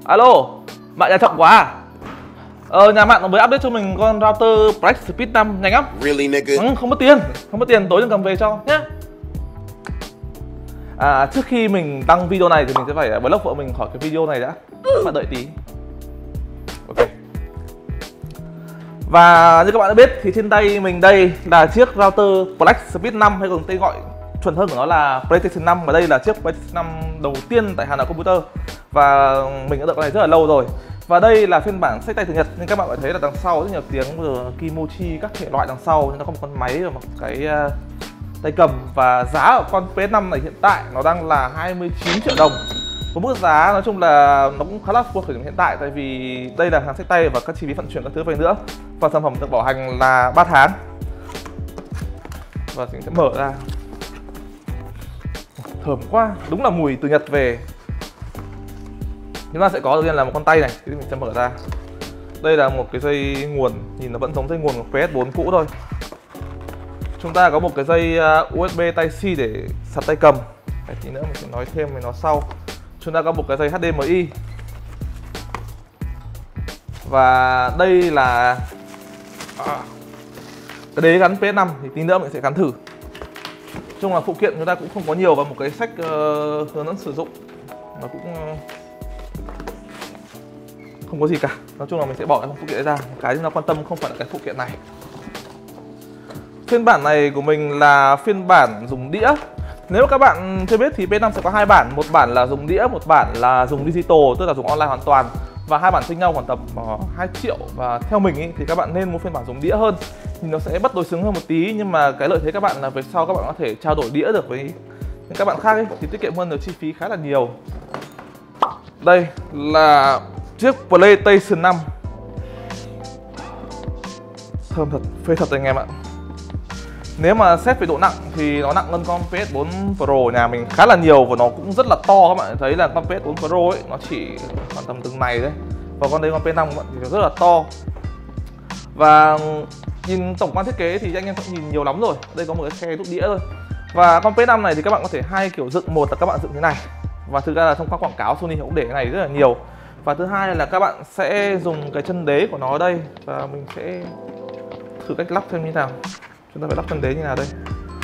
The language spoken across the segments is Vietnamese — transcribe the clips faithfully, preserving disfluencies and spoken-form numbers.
Alo, bạn nhà chậm quá à? Ờ, nhà bạn mới update cho mình con router Black Speed năm nhanh lắm. Really, nigga? Ừ, không mất tiền, không mất tiền, tối đừng cầm về cho nhé. À, trước khi mình đăng video này thì mình sẽ phải block vợ mình khỏi cái video này đã. Các bạn đợi tí. Ok. Và như các bạn đã biết thì trên tay mình đây là chiếc router Black Speed năm, hay còn tên gọi chuẩn hơn của nó là PlayStation năm, và đây là chiếc PlayStation năm đầu tiên tại Hàn Quốc Computer. Và mình đã đợi cái này rất là lâu rồi. Và đây là phiên bản xách tay thường nhật, nhưng các bạn có thấy là đằng sau rất nhiều tiếng vừa Kimochi các thể loại đằng sau, nhưng nó có một con máy và một cái uh, tay cầm. Và giá của con P S năm này hiện tại nó đang là hai mươi chín triệu đồng. Một mức giá nói chung là nó cũng khá là phù hợp thời điểm hiện tại, tại vì đây là hàng xách tay và các chi phí vận chuyển các thứ về nữa. Và sản phẩm được bảo hành là ba tháng. Và mình sẽ mở ra. Thơm quá, đúng là mùi từ Nhật về. Chúng ta sẽ có đầu tiên là một con tay này, thì mình sẽ mở ra. Đây là một cái dây nguồn, nhìn nó vẫn giống dây nguồn của P S bốn cũ thôi. Chúng ta có một cái dây U S B Type-C để sạc tay cầm. Để tí nữa mình sẽ nói thêm về nó sau. Chúng ta có một cái dây H D M I. Và đây là à, cái đế gắn P S năm, thì tí nữa mình sẽ gắn thử. Chung là phụ kiện chúng ta cũng không có nhiều, và một cái sách uh, hướng dẫn sử dụng nó cũng uh, không có gì cả. Nói chung là mình sẽ bỏ cái phụ kiện đấy ra. Cái chúng ta quan tâm không phải là cái phụ kiện này. Phiên bản này của mình là phiên bản dùng đĩa. Nếu các bạn chưa biết thì P S năm sẽ có hai bản, một bản là dùng đĩa, một bản là dùng digital, tức là dùng online hoàn toàn. Và hai bản chênh nhau khoảng tầm uh, hai triệu. Và theo mình ý, thì các bạn nên mua phiên bản dùng đĩa hơn, thì nó sẽ bất đối xứng hơn một tí. Nhưng mà cái lợi thế các bạn là về sau các bạn có thể trao đổi đĩa được với những các bạn khác ấy, thì tiết kiệm hơn được chi phí khá là nhiều. Đây là chiếc PlayStation năm. Thơm thật, phê thật anh em ạ. Nếu mà xét về độ nặng thì nó nặng hơn con P S bốn Pro nhà mình khá là nhiều, và nó cũng rất là to. Các bạn thấy là con P S bốn Pro ấy nó chỉ khoảng tầm từng này đấy, và con đây con P S năm các bạn thì nó rất là to. Và nhìn tổng quan thiết kế thì anh em cũng nhìn nhiều lắm rồi. Đây có một cái khe đúc đĩa thôi. Và con P S năm này thì các bạn có thể hai kiểu dựng, một là các bạn dựng thế này, và thực ra là trong các quảng cáo Sony cũng để cái này rất là nhiều. Và thứ hai là các bạn sẽ dùng cái chân đế của nó ở đây, và mình sẽ thử cách lắp thêm như nào. Chúng ta phải lắp chân đế như nào đây.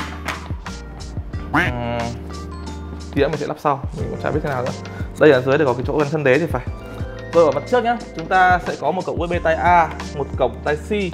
uhm, Tí nữa mình sẽ lắp sau, mình cũng chả biết thế nào nữa. Đây ở dưới để có cái chỗ gần chân đế thì phải. Rồi ở mặt trước nhá, chúng ta sẽ có một cổng U S B Type A, một cổng Type-C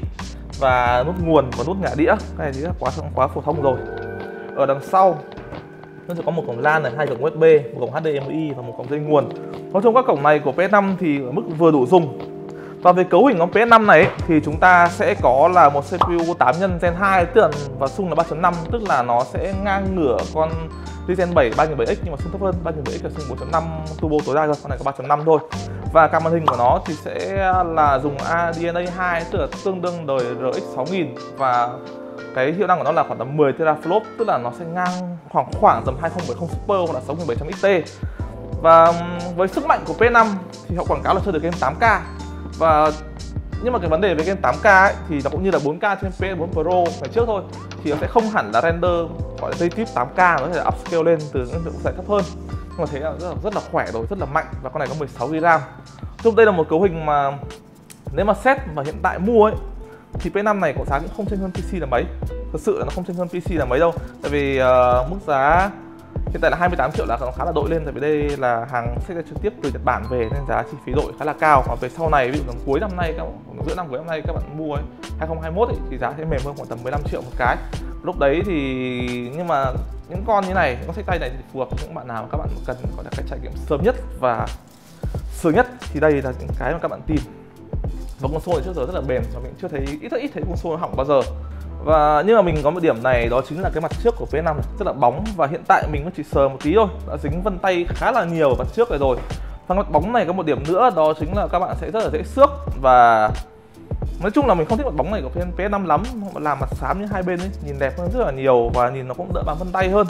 và nút nguồn và nút nhả đĩa. Cái này thì quá quá phổ thông rồi. Ở đằng sau nó sẽ có một cổng LAN này, hai cổng U S B, một cổng H D M I và một cổng dây nguồn. Nói chung các cổng này của P S năm thì ở mức vừa đủ dùng. Và về cấu hình của P S năm này ấy, thì chúng ta sẽ có là một C P U tám nhân Gen hai, tức là và xung là ba chấm năm, tức là nó sẽ ngang ngửa con Ryzen bảy ba nghìn bảy X, nhưng mà xung thấp hơn. Ba nghìn bảy X là xung bốn chấm năm turbo tối đa rồi, con này có ba chấm năm thôi. Và card màn hình của nó thì sẽ là dùng A D N A hai, tức là tương đương đời R X sáu nghìn, và cái hiệu năng của nó là khoảng tầm mười teraflop, tức là nó sẽ ngang khoảng khoảng tầm hai không bảy không Super hoặc là sáu nghìn bảy trăm X T. Và với sức mạnh của P S năm thì họ quảng cáo là chơi được game tám K. Và nhưng mà cái vấn đề với game tám K ấy, thì nó cũng như là bốn K trên P S bốn Pro ngày trước thôi, thì nó sẽ không hẳn là render gọi là native tám K, nó có thể là upscale lên từ những hiệu suất thấp hơn. Nhưng mà thấy là rất là, rất là khỏe rồi, rất là mạnh, và con này có mười sáu gi bi ram. Chung đây là một cấu hình mà nếu mà set mà hiện tại mua ấy thì P S năm này có giá cũng không chênh hơn P C là mấy. Thật sự là nó không chênh hơn P C là mấy đâu. Tại vì uh, mức giá hiện tại là hai mươi tám triệu là nó khá là đội lên, tại vì đây là hàng sách tay trực tiếp từ Nhật Bản về nên giá chi phí đội khá là cao. Và về sau này ví dụ cuối năm nay, các giữa năm cuối năm nay các bạn mua ấy, hai không hai mốt ấy, thì giá sẽ mềm hơn khoảng tầm mười lăm triệu một cái. Lúc đấy thì nhưng mà những con như này, những con sách tay này thì phù hợp với những bạn nào các bạn cần gọi là cái trải nghiệm sớm nhất và sướng nhất, thì đây là những cái mà các bạn tìm. Và console trước giờ rất là bền, và mình chưa thấy ít rất ít thấy console hỏng bao giờ. Và nhưng mà mình có một điểm này, đó chính là cái mặt trước của P S năm này rất là bóng, và hiện tại mình mới chỉ sờ một tí thôi đã dính vân tay khá là nhiều ở mặt trước này rồi. Và mặt bóng này có một điểm nữa, đó chính là các bạn sẽ rất là dễ xước, và nói chung là mình không thích mặt bóng này của P S năm lắm. Họ làm mặt xám như hai bên ấy, nhìn đẹp hơn rất là nhiều, và nhìn nó cũng đỡ bám vân tay hơn.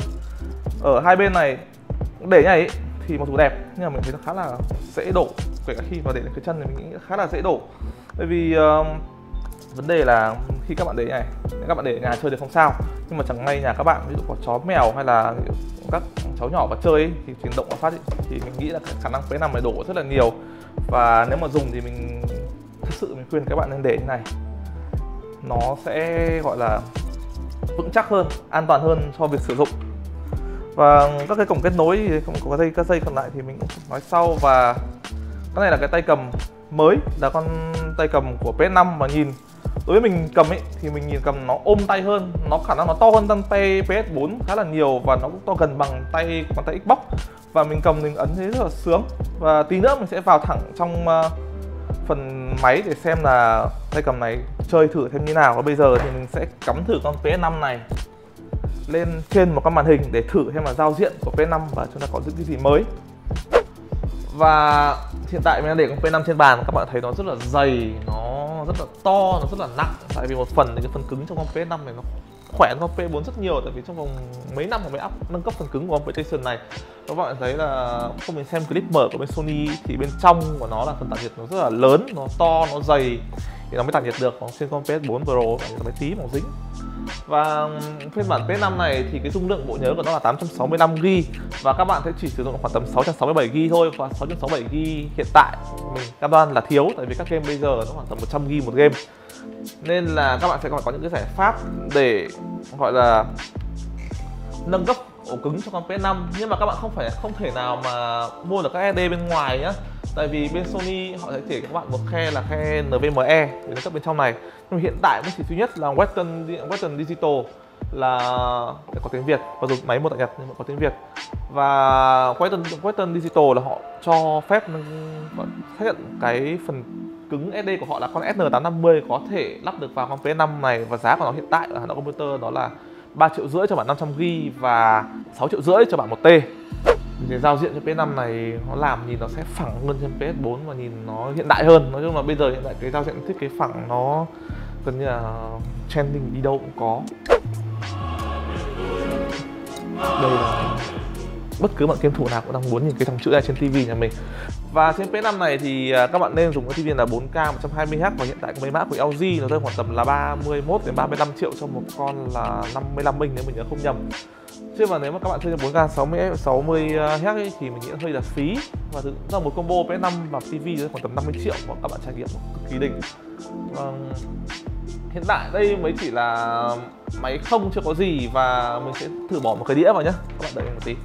Ở hai bên này để như này ấy, thì mặc dù đẹp nhưng mà mình thấy nó khá là dễ đổ, kể cả khi mà để lên cái chân thì mình nghĩ khá là dễ đổ. Bởi vì uh, vấn đề là khi các bạn để này, các bạn để ở nhà chơi thì không sao, nhưng mà chẳng may nhà các bạn ví dụ có chó mèo hay là các cháu nhỏ vào chơi ấy, thì chuyển động một phát ấy, thì mình nghĩ là khả năng pê năm này đổ rất là nhiều. Và nếu mà dùng thì mình thực sự mình khuyên các bạn nên để như này, nó sẽ gọi là vững chắc hơn, an toàn hơn cho việc sử dụng. Và các cái cổng kết nối thì không có dây, các dây còn lại thì mình cũng nói sau. Và cái này là cái tay cầm mới, là con tay cầm của pê ét năm, mà nhìn đối với mình cầm ấy thì mình nhìn cầm nó ôm tay hơn, nó khả năng nó to hơn tay pê ét bốn khá là nhiều, và nó cũng to gần bằng tay bàn tay Xbox, và mình cầm mình ấn thấy rất là sướng. Và tí nữa mình sẽ vào thẳng trong uh, phần máy để xem là tay cầm này chơi thử thêm như nào. Và bây giờ thì mình sẽ cắm thử con pê ét năm này lên trên một con màn hình để thử xem là giao diện của pê ét năm và chúng ta có những cái gì mới. Và hiện tại mình đang để con pê ét năm trên bàn, các bạn thấy nó rất là dày, nó rất là to, nó rất là nặng. Tại vì một phần thì cái phần cứng trong con pê ét năm này nó khỏe hơn con pê ét bốn rất nhiều. Tại vì trong vòng mấy năm mới up nâng cấp phần cứng của con PlayStation này. Các bạn thấy là không, mình xem clip mở của bên Sony thì bên trong của nó là phần tản nhiệt nó rất là lớn, nó to, nó dày thì nó mới tản nhiệt được. Còn trên con pê ét bốn Pro nó mới tí màu dính. Và phiên bản pê ét năm này thì cái dung lượng bộ nhớ của nó là tám trăm sáu mươi lăm gi ga bai, và các bạn sẽ chỉ sử dụng khoảng tầm sáu trăm sáu mươi bảy gi ga bai thôi. Và sáu trăm sáu mươi bảy gi ga bai hiện tại mình cam đoan là thiếu, tại vì các game bây giờ nó khoảng tầm một trăm gi ga bai một game, nên là các bạn sẽ có những cái giải pháp để gọi là nâng cấp ổ cứng cho con pê ét năm. Nhưng mà các bạn không phải không thể nào mà mua được các ét đê bên ngoài nhá, tại vì bên Sony họ sẽ chỉ các bạn một khe là khe en vê em e để nâng cấp bên trong này. Nhưng mà hiện tại mới chỉ duy nhất là Western Western Digital là để có tiếng Việt, và dùng máy mua tại Nhật nhưng mà có tiếng Việt. Và Western Western Digital là họ cho phép xác nhận cái phần cứng ét đê của họ là con ét en tám năm mươi có thể lắp được vào con pê ét năm này, và giá của nó hiện tại ở Hà Nội Computer đó là ba triệu rưỡi cho bản năm trăm gi ga bai và sáu triệu rưỡi cho bản một tê. Cái giao diện cho pê ét năm này nó làm nhìn nó sẽ phẳng hơn trên pê ét bốn và nhìn nó hiện đại hơn. Nói chung là bây giờ hiện tại cái giao diện thiết kế phẳng nó gần như là trending đi đâu cũng có. Đây là bất cứ bạn game thủ nào cũng đang muốn nhìn cái dòng chữ này trên tivi nhà mình. Và trên pê ét năm này thì các bạn nên dùng cái tivi là bốn K một trăm hai mươi héc, và hiện tại cái máy mã của lờ giê nó rơi khoảng tầm là ba mươi mốt đến ba mươi lăm triệu cho một con là năm mươi lăm inch nếu mình nhớ không nhầm. Chứ mà nếu mà các bạn chơi bốn K sáu mươi héc ấy, thì mình nghĩ hơi là phí. Và thực ra một combo pê ét năm và tivi khoảng tầm năm mươi triệu và các bạn trải nghiệm cực kỳ đỉnh. Vâng. Hiện tại đây mới chỉ là máy không, chưa có gì, và mình sẽ thử bỏ một cái đĩa vào nhé. Các bạn đợi mình một tí.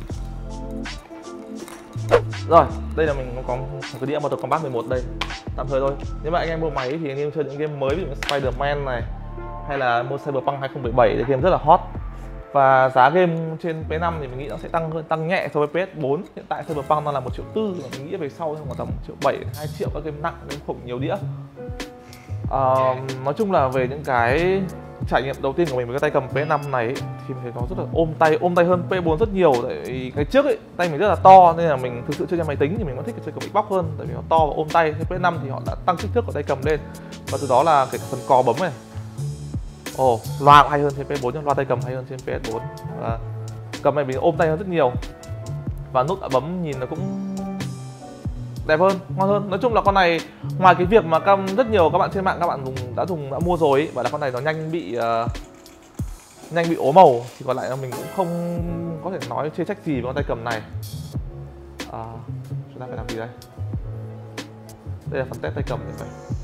Rồi, đây là mình có một cái đĩa Mortal Kombat mười một đây, tạm thời thôi. Nếu mà anh em mua máy thì anh em chơi những game mới, ví dụ như Spider-Man này, hay là mua Cyberpunk hai không bảy bảy, thì game rất là hot. Và giá game trên pê ét năm thì mình nghĩ nó sẽ tăng hơn, tăng nhẹ so với pê ét bốn. Hiện tại Cyberpunk nó là một triệu tư, và mình nghĩ về sau khoảng tầm một triệu bảy, hai triệu các game nặng, game khủng nhiều đĩa. Uh, nói chung là về những cái trải nghiệm đầu tiên của mình với cái tay cầm pê ét năm này ấy, thì mình thấy nó rất là ôm tay, ôm tay hơn pê ét bốn rất nhiều. Tại vì cái trước ấy, tay mình rất là to nên là mình thực sự chơi trên máy tính thì mình vẫn thích cái chơi cầm Xbox hơn, tại vì nó to và ôm tay. Thế pê ét năm thì họ đã tăng kích thước của tay cầm lên, và từ đó là cái phần cò bấm này, ồ, oh, loa cũng hay hơn trên pê ét bốn, nhưng loa tay cầm hay hơn trên pê ét bốn. Và cầm này mình ôm tay hơn rất nhiều, và nút bấm nhìn nó cũng đẹp hơn, ngon hơn. Nói chung là con này ngoài cái việc mà cam rất nhiều các bạn trên mạng các bạn dùng đã dùng đã mua rồi ấy, và là con này nó nhanh bị uh, nhanh bị ố màu, thì còn lại là mình cũng không có thể nói chê trách gì với con tay cầm này. Uh, chúng ta phải làm gì đây? Đây là phần test tay cầm này.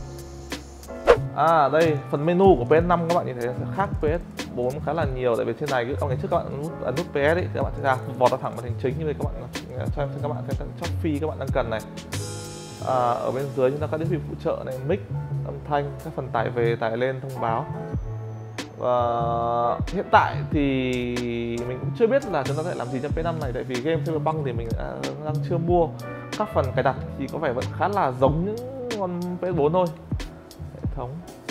À đây, phần menu của pê ét năm các bạn nhìn thấy sẽ khác pê ét bốn khá là nhiều. Tại vì trên này cái ngày trước các bạn ấn nút, ấn nút pê ét ấy, thì các bạn sẽ ra vọt ra thẳng màn hình chính. Như vậy các bạn cho em các bạn xem các Shopee các bạn đang cần này. À, ở bên dưới chúng ta có thiết bị phụ trợ này, mic, âm thanh, các phần tải về tải lên thông báo. Và hiện tại thì mình cũng chưa biết là chúng ta sẽ làm gì trong pê ét năm này, tại vì game Cyberpunk thì mình đang chưa mua. Các phần cài đặt thì có vẻ vẫn khá là giống những con pê ét bốn thôi. Hệ thống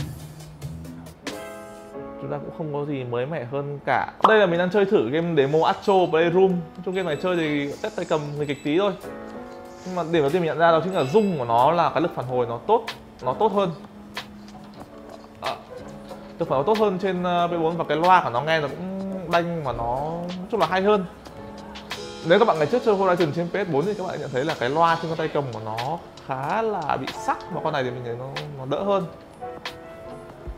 chúng ta cũng không có gì mới mẻ hơn cả. Đây là mình đang chơi thử game demo Astro Playroom. Trong game này chơi thì test tay cầm người kịch tí thôi. Nhưng mà điểm đầu tiên mình nhận ra đó chính là rung của nó, là cái lực phản hồi nó tốt, nó tốt hơn. À, lực phản hồi tốt hơn trên pê ét bốn, và cái loa của nó nghe nó cũng đanh và nó nói chung là hay hơn. Nếu các bạn ngày trước chơi Horizon trên pê ét bốn thì các bạn nhận thấy là cái loa trên con tay cầm của nó khá là bị sắc, và con này thì mình thấy nó, nó đỡ hơn.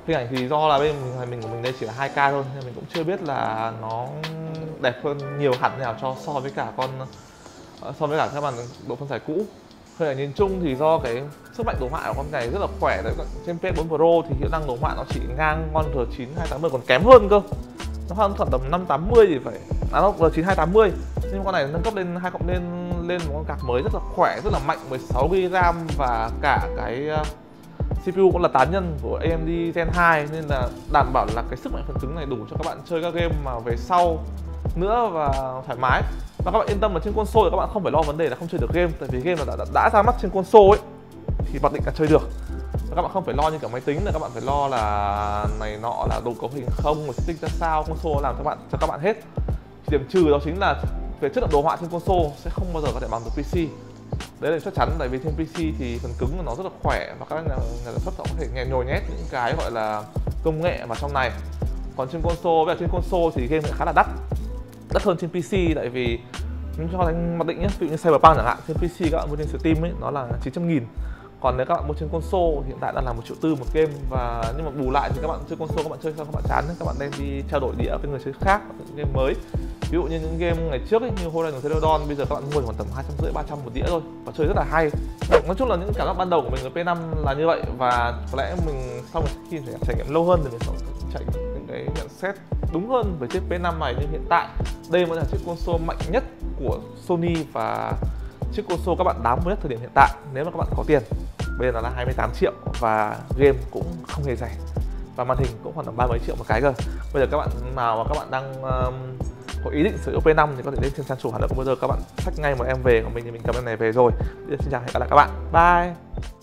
Hình ảnh thì do là bên mình, mình của mình đây chỉ là hai K thôi nên mình cũng chưa biết là nó đẹp hơn nhiều hẳn nào cho so với cả con so với cả các bạn độ phân giải cũ. Hình ảnh nhìn chung thì do cái sức mạnh đồ họa của con này rất là khỏe đấy. Trên pê ét bốn Pro thì hiệu năng đồ họa nó chỉ ngang con R chín hai tám mươi, còn kém hơn cơ. Nó khoảng tầm năm tám mươi thì phải, à nó R chín hai tám mươi, nhưng con này nâng cấp lên hai cộng lên lên một con card mới rất là khỏe, rất là mạnh, mười sáu gi-ga-bai RAM và cả cái xê pê u cũng là tám nhân của a em đê Gen hai, nên là đảm bảo là cái sức mạnh phần cứng này đủ cho các bạn chơi các game mà về sau nữa và thoải mái. Và các bạn yên tâm là trên console thì các bạn không phải lo vấn đề là không chơi được game, tại vì game là đã, đã, đã ra mắt trên console ấy thì mặc định là chơi được. Và các bạn không phải lo như cả máy tính là các bạn phải lo là này nọ là đồ cấu hình không, rồi setting ra sao, console làm cho bạn cho các bạn hết. Chỉ điểm trừ đó chính là về chất lượng đồ họa trên console sẽ không bao giờ có thể bằng được pê xê. Đấy là chắc chắn, tại vì trên pê xê thì phần cứng của nó rất là khỏe và các nhà, nhà sản xuất họ có thể nhẹ nhồi nhét những cái gọi là công nghệ vào trong này. Còn trên console, với trên console thì game lại khá là đắt, đắt hơn trên pê xê, tại vì mình cho thành mặc định nhé, ví dụ như Cyberpunk chẳng hạn, trên pê xê các bạn mua trên Steam ấy nó là chín trăm nghìn, còn nếu các bạn mua trên console hiện tại đang là một triệu tư một game. Và nhưng mà bù lại thì các bạn chơi console các bạn chơi sao các bạn chán, các bạn nên đi trao đổi đĩa với người chơi khác, những game mới. Ví dụ như những game ngày trước ấy, như Horizon Zero Dawn, bây giờ các bạn mua khoảng tầm hai trăm rưỡi ba trăm một đĩa thôi và chơi rất là hay. Nói chung là những cảm giác ban đầu của mình ở pê năm là như vậy, và có lẽ mình sau khi trải nghiệm lâu hơn thì mình sẽ trải nghiệm những cái nhận xét đúng hơn về chiếc pê năm này. Nhưng hiện tại đây mới là chiếc console mạnh nhất của Sony và chiếc console các bạn đáng mua nhất thời điểm hiện tại nếu mà các bạn có tiền. Bây giờ là hai mươi tám triệu và game cũng không hề rẻ và màn hình cũng khoảng tầm ba mấy triệu một cái cơ. Bây giờ các bạn nào mà các bạn đang um, có ý định sử dụng pê năm thì có thể lên trên trang chủ Hà Nội Computer, các bạn xách ngay một em về của mình thì mình cầm em này về rồi. Bây giờ xin chào, hẹn gặp lại các bạn, bye.